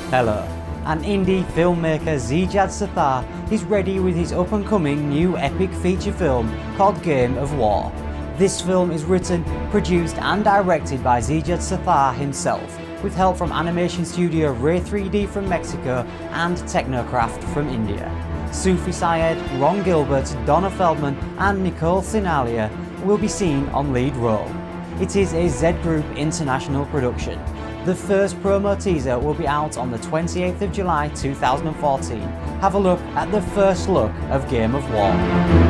Hello. And indie filmmaker Zijad Sathar is ready with his up-and-coming new epic feature film called Game of War. This film is written, produced and directed by Zijad Sathar himself, with help from animation studio Ray 3D from Mexico and Technocraft from India. Sufi Syed, Ron Gilbert, Donna Feldman and Nicole Sinalia will be seen on lead role. It is a Z Group international production. The first promo teaser will be out on the 28th of July 2014. Have a look at the first look of Game of War.